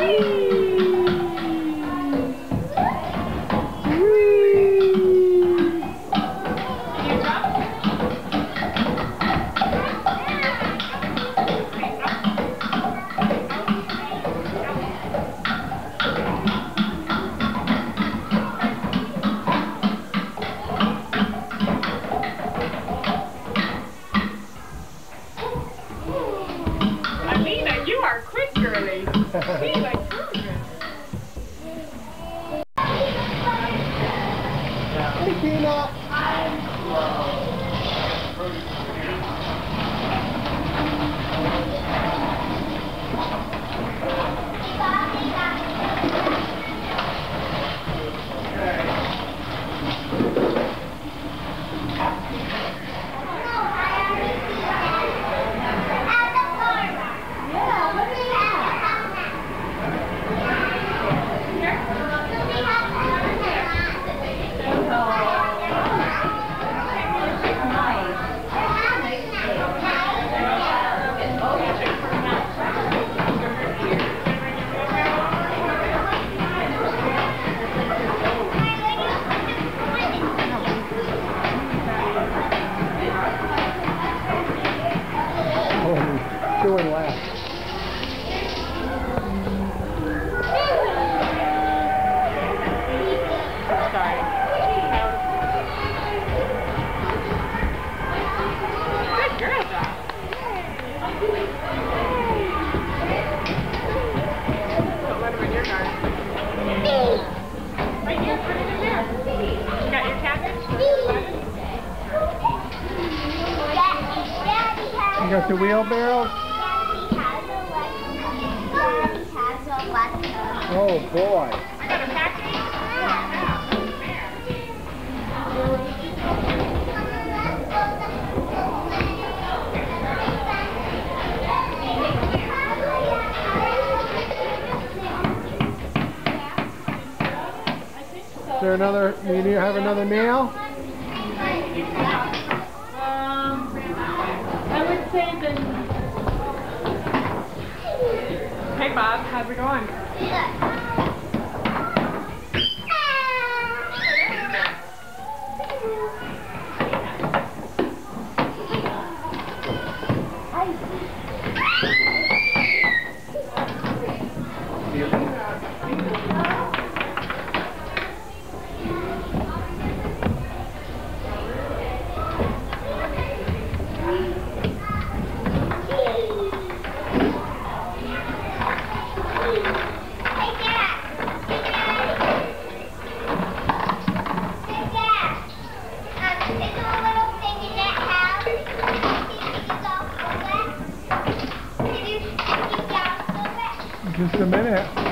You are quick, girlie. Be like children. Hey, Tina. I'm slow. Doing last. Sorry. Good girl, Doc. Don't let him in your garden. Right here, put it in there. You got your cabbage? You got the wheelbarrow? Oh boy. I got a package. Is there another, you need to have another nail? I would say that. Hey Bob, how's it going? Just a minute.